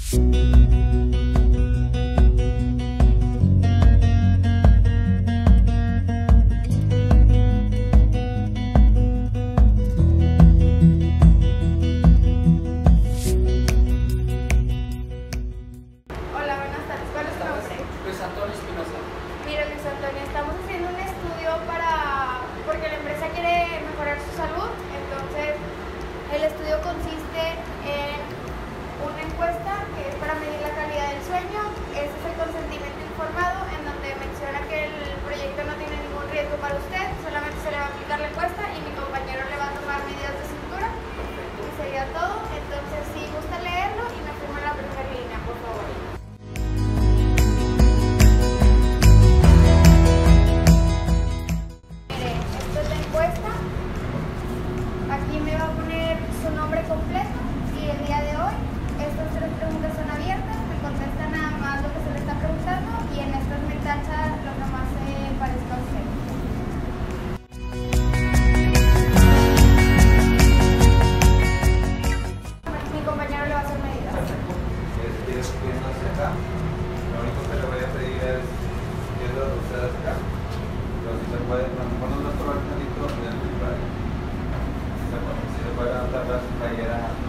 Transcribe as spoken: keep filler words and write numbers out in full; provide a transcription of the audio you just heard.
Mira, Luis Antonio, estamos haciendo un estudio para porque la empresa quiere mejorar su salud. Entonces, el estudio consiste en una encuesta que es para medir la calidad del sueño. Ese es el consentimiento informado, en donde menciona que el proyecto no tiene ningún riesgo para usted, solamente se le va a aplicar la encuesta y mi compañero le va a tomar medidas de cintura. Y sería todo. Entonces, si gusta leerlo y me firma la primera línea, por favor. Aquí me va a poner su nombre completo y el día de hoy estas tres preguntas son abiertas, me contesta nada más lo que se le está preguntando y en estas me tacha lo que más se parezca a usted. Mi compañero le va a hacer medidas. Si quieres subirnos acá, lo único que le voy a pedir es que lo de ustedes acá. Pero si se puede, cuando ponemos nuestro artículo en el usuario. Si se puede adaptar las playeras